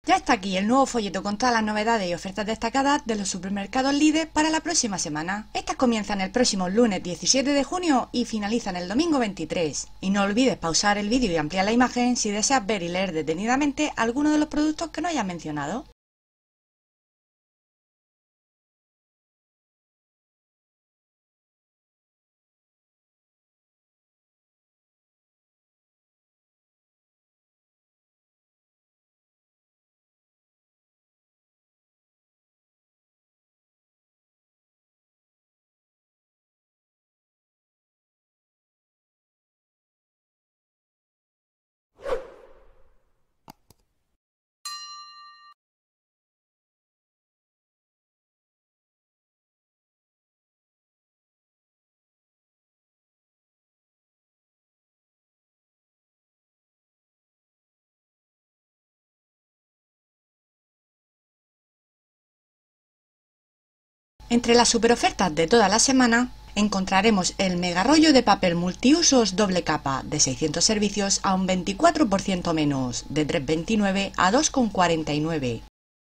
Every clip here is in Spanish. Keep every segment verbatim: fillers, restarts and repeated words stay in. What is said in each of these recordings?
Ya está aquí el nuevo folleto con todas las novedades y ofertas destacadas de los supermercados Lidl para la próxima semana. Estas comienzan el próximo lunes diecisiete de junio y finalizan el domingo veintitrés. Y no olvides pausar el vídeo y ampliar la imagen si deseas ver y leer detenidamente alguno de los productos que no hayas mencionado. Entre las superofertas de toda la semana encontraremos el mega rollo de papel multiusos doble capa de seiscientos servicios a un veinticuatro por ciento menos, de tres con veintinueve a dos con cuarenta y nueve.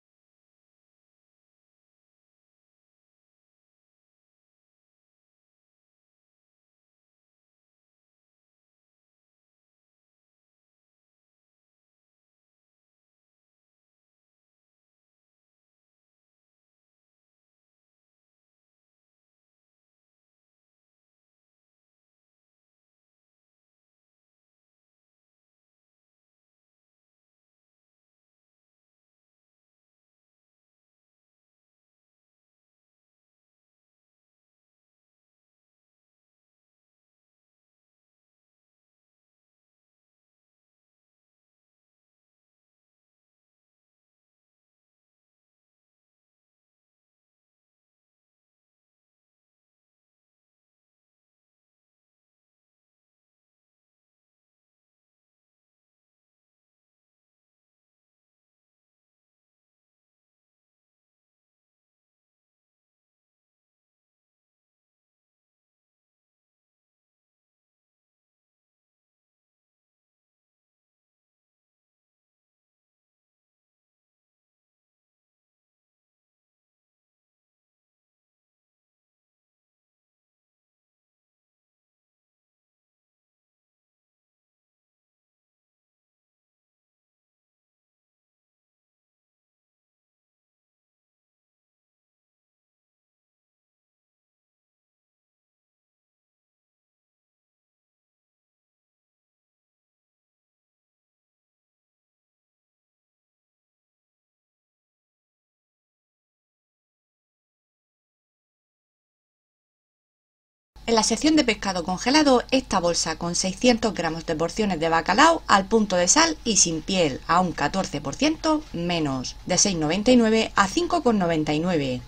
En la sección de pescado congelado, esta bolsa con seiscientos gramos de porciones de bacalao al punto de sal y sin piel a un catorce por ciento menos, de seis con noventa y nueve a cinco con noventa y nueve.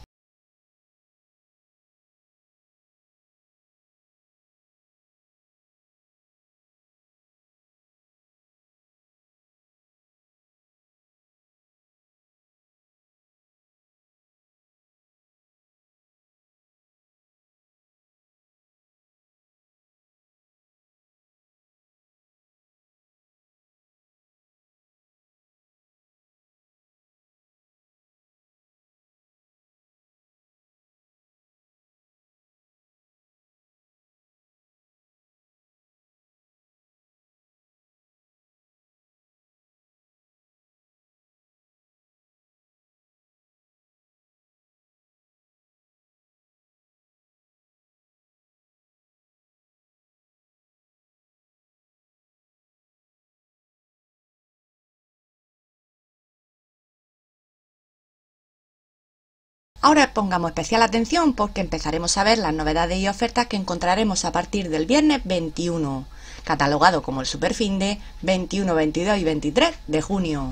Ahora pongamos especial atención porque empezaremos a ver las novedades y ofertas que encontraremos a partir del viernes veintiuno, catalogado como el superfinde veintiuno, veintidós y veintitrés de junio.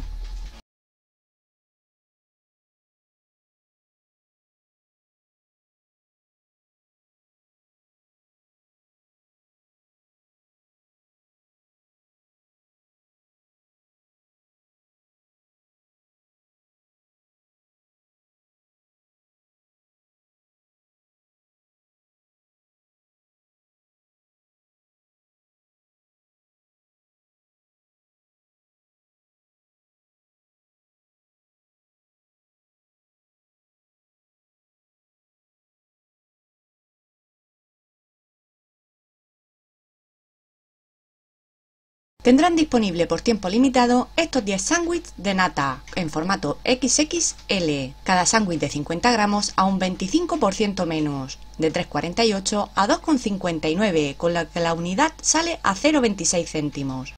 Tendrán disponible por tiempo limitado estos diez sándwiches de nata en formato equis equis ele, cada sándwich de cincuenta gramos a un veinticinco por ciento menos, de tres cuarenta y ocho a dos cincuenta y nueve, con la que la unidad sale a cero coma veintiséis céntimos.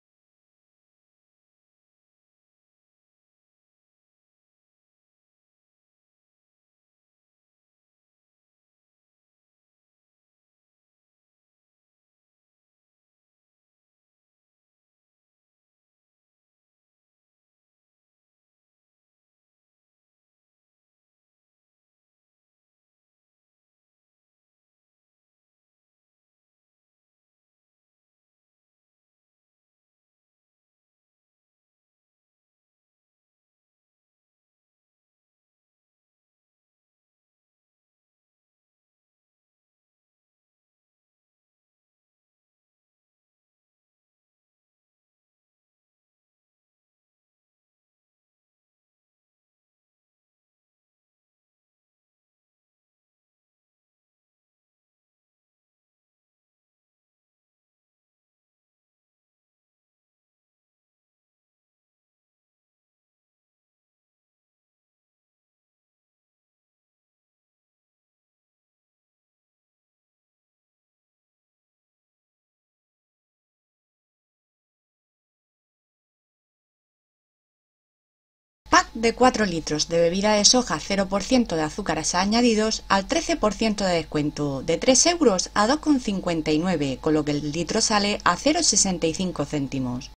Pack de cuatro litros de bebida de soja cero por ciento de azúcares añadidos al trece por ciento de descuento, de tres euros a dos cincuenta y nueve, con lo que el litro sale a cero coma sesenta y cinco céntimos.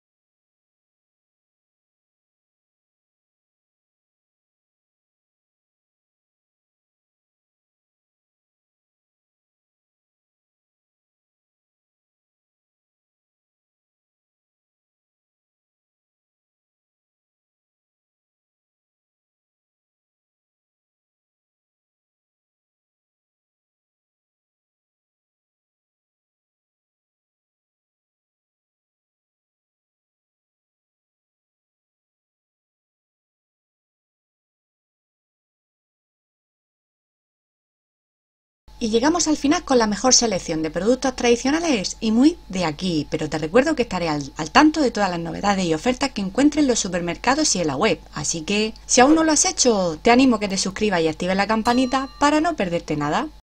Y llegamos al final con la mejor selección de productos tradicionales y muy de aquí, pero te recuerdo que estaré al, al tanto de todas las novedades y ofertas que encuentres en los supermercados y en la web, así que si aún no lo has hecho, te animo a que te suscribas y actives la campanita para no perderte nada.